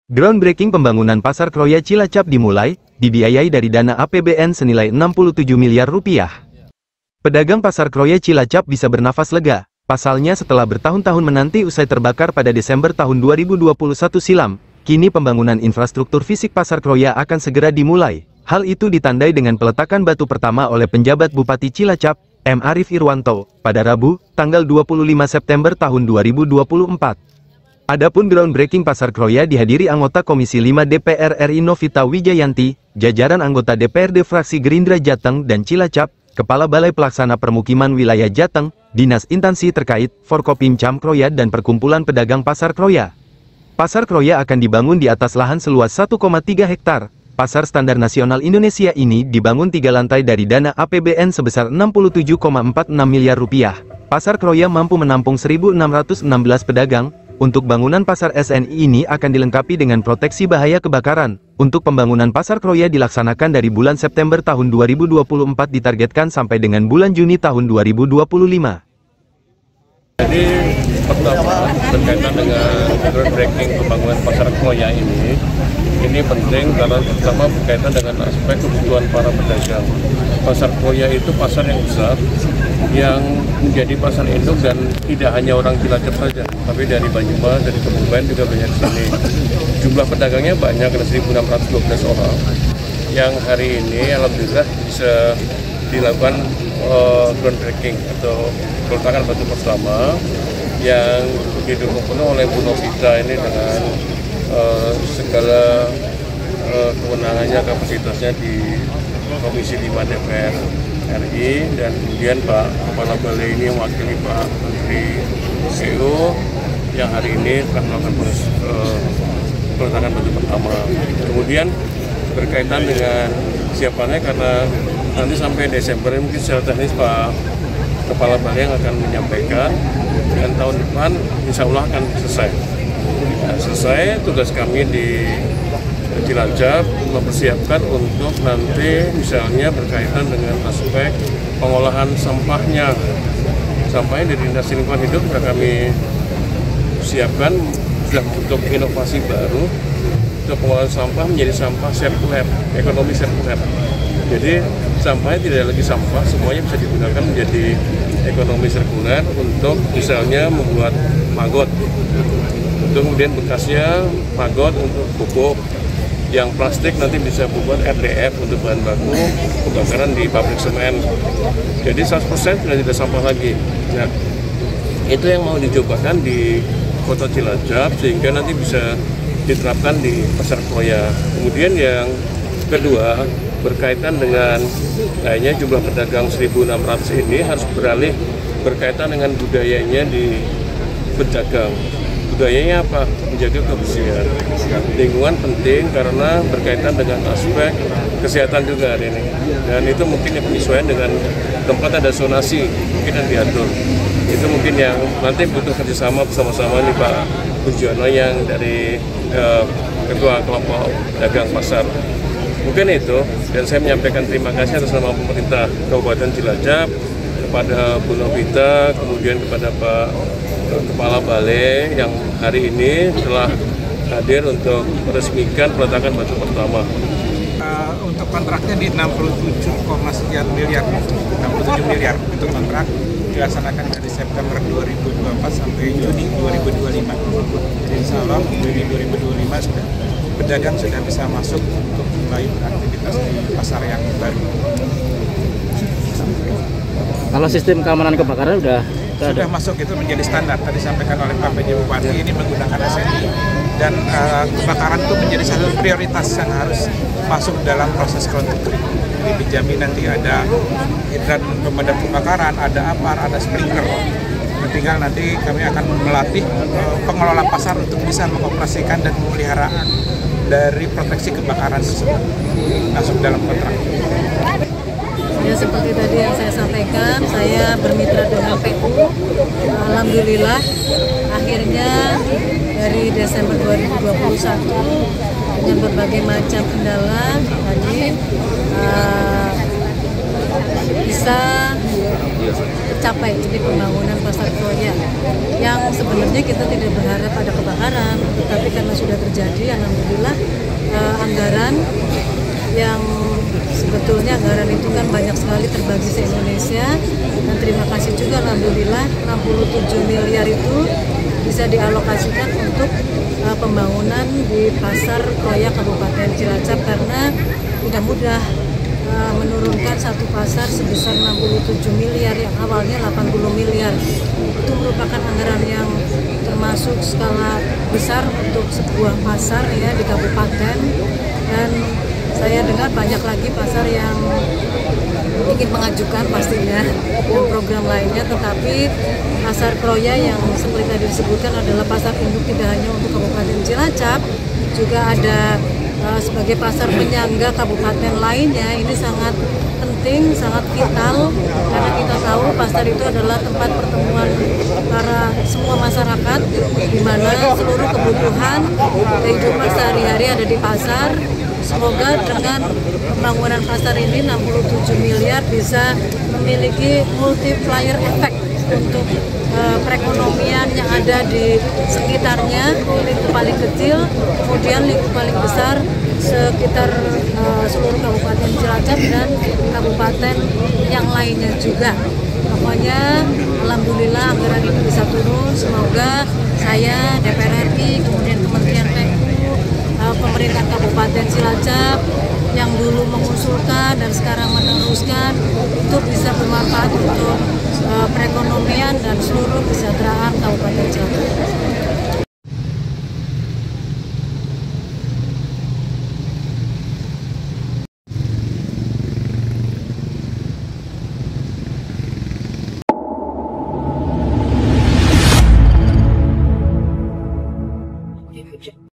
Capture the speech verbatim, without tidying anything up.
Groundbreaking pembangunan Pasar Kroya Cilacap dimulai, dibiayai dari dana A P B N senilai enam puluh tujuh miliar rupiah. Pedagang Pasar Kroya Cilacap bisa bernafas lega, pasalnya setelah bertahun-tahun menanti usai terbakar pada Desember tahun dua ribu dua puluh satu silam, kini pembangunan infrastruktur fisik Pasar Kroya akan segera dimulai. Hal itu ditandai dengan peletakan batu pertama oleh penjabat Bupati Cilacap, M. Arief Irwanto, pada Rabu, tanggal dua puluh lima September tahun dua ribu dua puluh empat. Adapun groundbreaking Pasar Kroya dihadiri anggota Komisi lima D P R R I Novita Wijayanti, jajaran anggota D P R D fraksi Gerindra Jateng dan Cilacap, Kepala Balai Pelaksana Permukiman Wilayah Jateng, Dinas Instansi terkait, Forkopimcam Kroya dan Perkumpulan Pedagang Pasar Kroya. Pasar Kroya akan dibangun di atas lahan seluas satu koma tiga hektar. Pasar Standar Nasional Indonesia ini dibangun tiga lantai dari dana A P B N sebesar enam puluh tujuh koma empat enam miliar rupiah. Pasar Kroya mampu menampung seribu enam ratus enam belas pedagang. Untuk bangunan pasar S N I ini akan dilengkapi dengan proteksi bahaya kebakaran. Untuk pembangunan Pasar Kroya dilaksanakan dari bulan September tahun dua ribu dua puluh empat ditargetkan sampai dengan bulan Juni tahun dua ribu dua puluh lima. Jadi pertama berkaitan dengan groundbreaking pembangunan Pasar Kroya ini, ini penting karena pertama berkaitan dengan aspek kebutuhan para pedagang. Pasar Kroya itu pasar yang besar, yang menjadi pasar induk dan tidak hanya orang Cilacap saja, tapi dari Banyumas, dari Kebumen juga banyak di sini. Jumlah pedagangnya banyak, ada seribu enam ratus dua belas orang, yang hari ini alhamdulillah bisa dilakukan uh, groundbreaking atau peletakan batu pertama yang didukung penuh oleh Bu Novita ini dengan uh, segala uh, kewenangannya, kapasitasnya di Komisi lima D P R R I, dan kemudian Pak Kepala Balai ini mewakili Pak Menteri E U yang hari ini telah melakukan proses uh, peletakan batu pertama. Kemudian berkaitan dengan siapannya, karena nanti sampai Desember mungkin secara teknis Pak Kepala Balai yang akan menyampaikan, dan tahun depan insya Allah akan selesai. Nah, selesai tugas kami di Cilacap mempersiapkan untuk nanti misalnya berkaitan dengan aspek pengolahan sampahnya. Sampahnya dari Dinas Lingkungan Hidup sudah kami siapkan, sudah untuk inovasi baru untuk pengolahan sampah menjadi sampah sirkuler, ekonomi sirkuler. Jadi sampahnya tidak lagi sampah, semuanya bisa digunakan menjadi ekonomi sirkuler untuk misalnya membuat maggot. Untuk kemudian bekasnya maggot untuk pupuk. Yang plastik nanti bisa membuat R D F untuk bahan baku pembakaran di pabrik semen. Jadi seratus persen sudah tidak sampah lagi. Nah, itu yang mau dicobakan di Kota Cilacap sehingga nanti bisa diterapkan di Pasar Kroya. Kemudian yang kedua berkaitan dengan kayaknya jumlah pedagang seribu enam ratus ini harus beralih berkaitan dengan budayanya di berdagang. Budayanya apa? Menjaga kebersihan. Lingkungan penting karena berkaitan dengan aspek kesehatan juga hari ini. Dan itu mungkin yang penyesuaian dengan tempat ada zonasi, mungkin yang diatur. Itu mungkin yang nanti butuh kerjasama bersama-sama nih Pak Pujono yang dari eh, Ketua Kelompok Dagang Pasar. Mungkin itu, dan saya menyampaikan terima kasih atas nama pemerintah Kabupaten Cilacap kepada Bu Novita, kemudian kepada Pak Kepala Balai yang hari ini telah hadir untuk meresmikan peletakan batu pertama. Uh, untuk kontraknya di enam puluh tujuh, sekian miliar, enam puluh tujuh miliar untuk kontrak dilaksanakan dari September dua ribu dua puluh empat sampai Juni dua ribu dua puluh lima. Jadi insya Allah Juni dua ribu dua puluh lima sudah pedagang sudah bisa masuk untuk mulai beraktivitas di pasar yang baru. Kalau sistem keamanan kebakaran sudah sudah masuk, itu menjadi standar tadi disampaikan oleh Pak P J Bupati ini menggunakan S N I, dan uh, kebakaran itu menjadi satu prioritas yang harus masuk dalam proses groundbreaking. Jadi dijamin nanti ada hidran pemadam kebakaran, ada apar, ada sprinkler. Dan tinggal nanti kami akan melatih uh, pengelola pasar untuk bisa mengoperasikan dan memelihara dari proteksi kebakaran tersebut masuk dalam kontrak. Ya, seperti tadi yang saya sampaikan, saya bermitra dengan P U. Alhamdulillah, akhirnya dari Desember dua ribu dua puluh satu dengan berbagai macam kendala tadi uh, bisa tercapai, ini pembangunan Pasar Kroya yang sebenarnya kita tidak berharap ada kebakaran, tetapi karena sudah terjadi, alhamdulillah eh, anggaran yang sebetulnya anggaran itu kan banyak sekali terbagi se Indonesia, dan terima kasih juga alhamdulillah enam puluh tujuh miliar itu bisa dialokasikan untuk uh, pembangunan di Pasar Kroya Kabupaten Cilacap, karena tidak mudah uh, menurunkan satu pasar sebesar enam puluh tujuh miliar yang awalnya delapan puluh miliar. Itu merupakan anggaran yang termasuk skala besar untuk sebuah pasar ya di kabupaten, dan saya dengar banyak lagi pasar yang ingin mengajukan pastinya dan program lainnya, tetapi Pasar Kroya yang seperti tadi disebutkan adalah pasar induk tidak hanya untuk Kabupaten Cilacap, juga ada uh, sebagai pasar penyangga kabupaten lainnya. Ini sangat penting, sangat vital, karena kita tahu pasar itu adalah tempat pertemuan para semua masyarakat, di mana seluruh kebutuhan kehidupan sehari-hari ada di pasar. Semoga dengan pembangunan pasar ini enam puluh tujuh miliar bisa memiliki multiplier effect untuk uh, perekonomian yang ada di sekitarnya, lingkup paling kecil, kemudian lingkup paling besar sekitar uh, seluruh Kabupaten Cilacap dan kabupaten yang lainnya juga. Pokoknya alhamdulillah anggaran ini bisa turun. Semoga saya, D P R R I, kemudian Kementerian P U, uh, pemerintah Kabupaten Cilacap yang dulu mengusulkan dan sekarang meneruskan itu bisa bermanfaat untuk uh, perekonomian dan seluruh kesejahteraan Kabupaten Cilacap.